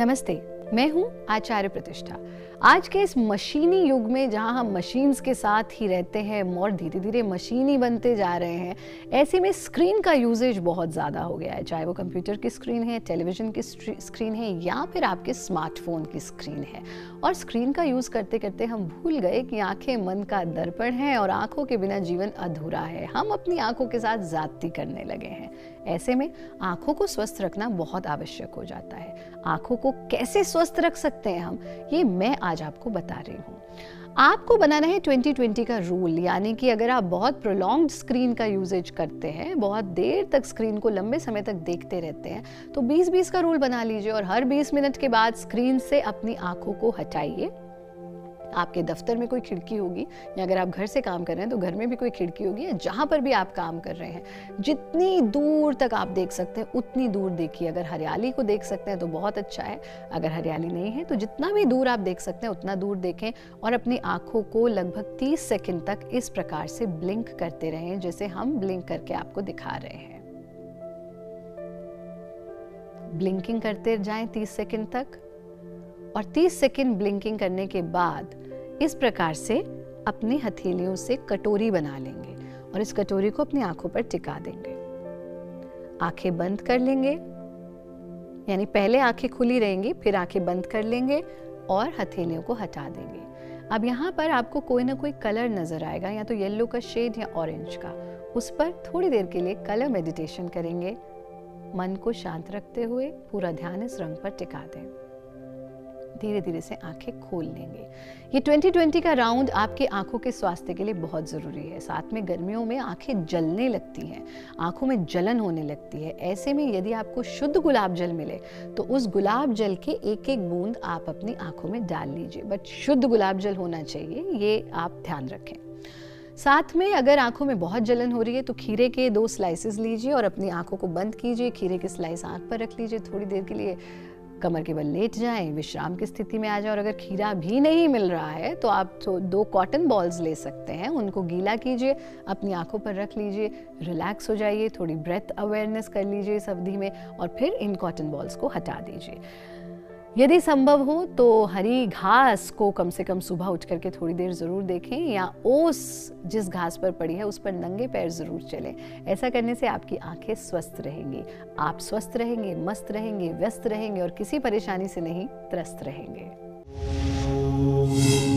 नमस्ते, मैं हूं आचार्य प्रतिष्ठा। आज के इस मशीनी युग में जहां हम मशीन्स के साथ ही रहते हैं और धीरे धीरे मशीनी बनते जा रहे हैं, ऐसे में स्क्रीन का यूजेज बहुत ज़्यादा हो गया है। चाहे वो कंप्यूटर की स्क्रीन है, टेलीविज़न की स्क्रीन है या फिर आपके स्मार्टफोन की स्क्रीन है। और स्क्रीन का यूज़ करते करते हम भूल गए कि आंखें मन का दर्पण है और आंखों के बिना जीवन अधूरा है। हम अपनी आंखों के साथ ज़्यादती करने लगे हैं। ऐसे में आंखों को स्वस्थ रखना बहुत आवश्यक हो जाता है। आंखों को कैसे स्वस्थ रख सकते हैं हम, ये मैं आज आपको बता रही हूँ। आपको बनाना है 20-20 का रूल, यानी कि अगर आप बहुत प्रोलॉन्ग्ड स्क्रीन का यूजेज करते हैं, बहुत देर तक स्क्रीन को लंबे समय तक देखते रहते हैं, तो 20-20 का रूल बना लीजिए और हर 20 मिनट के बाद स्क्रीन से अपनी आंखों को हटाइए। आपके दफ्तर में कोई खिड़की होगी या अगर आप घर से काम कर रहे हैं तो घर में भी कोई खिड़की होगी, या जहाँ पर भी आप काम कर रहे हैं, जितनी दूर तक आप देख सकते हैं उतनी दूर देखिए। अगर हरियाली को देख सकते हैं तो बहुत अच्छा है, अगर हरियाली नहीं है तो जितना भी दूर आप देख सकते हैं उतना दूर देखें और अपनी आंखों को लगभग 30 सेकंड तक इस प्रकार से ब्लिंक करते रहें, जैसे हम ब्लिंक करके आपको दिखा रहे हैं। ब्लिंकिंग करते जाएं 30 सेकंड तक, और 30 सेकंड ब्लिंकिंग करने के बाद इस प्रकार से अपनी हथेलियों से कटोरी बना लेंगे और इस कटोरी को अपनी आंखों पर टिका देंगे। आंखें बंद कर लेंगे, यानी पहले आंखें खुली रहेंगी, फिर आंखें बंद कर लेंगे और हथेलियों को हटा देंगे। अब यहाँ पर आपको कोई ना कोई कलर नजर आएगा, या तो येलो का शेड या ऑरेंज का। उस पर थोड़ी देर के लिए कलर मेडिटेशन करेंगे। मन को शांत रखते हुए पूरा ध्यान इस रंग पर टिका दें। धीरे धीरे से आंखें खोल लेंगे। ये 20-20 का राउंड आपकी आंखों के स्वास्थ्य के लिए बहुत ज़रूरी है। साथ में गर्मियों में आंखें जलने लगती हैं, आंखों में जलन होने लगती है। ऐसे में यदि आपको शुद्ध गुलाब जल मिले तो उस गुलाब जल के एक एक बूंद आप अपनी आंखों में डाल लीजिए, बट शुद्ध गुलाब जल होना चाहिए, ये आप ध्यान रखें। साथ में अगर आंखों में बहुत जलन हो रही है तो खीरे के 2 स्लाइसेस लीजिए और अपनी आंखों को बंद कीजिए। खीरे के स्लाइस आंख पर रख लीजिए, थोड़ी देर के लिए कमर के बल लेट जाएं, विश्राम की स्थिति में आ जाएं। और अगर खीरा भी नहीं मिल रहा है तो आप 2 कॉटन बॉल्स ले सकते हैं, उनको गीला कीजिए, अपनी आंखों पर रख लीजिए, रिलैक्स हो जाइए, थोड़ी ब्रेथ अवेयरनेस कर लीजिए इस अवधि में और फिर इन कॉटन बॉल्स को हटा दीजिए। यदि संभव हो तो हरी घास को कम से कम सुबह उठ करके थोड़ी देर जरूर देखें, या ओस जिस घास पर पड़ी है उस पर नंगे पैर जरूर चलें। ऐसा करने से आपकी आंखें स्वस्थ रहेंगी, आप स्वस्थ रहेंगे, मस्त रहेंगे, व्यस्त रहेंगे और किसी परेशानी से नहीं त्रस्त रहेंगे।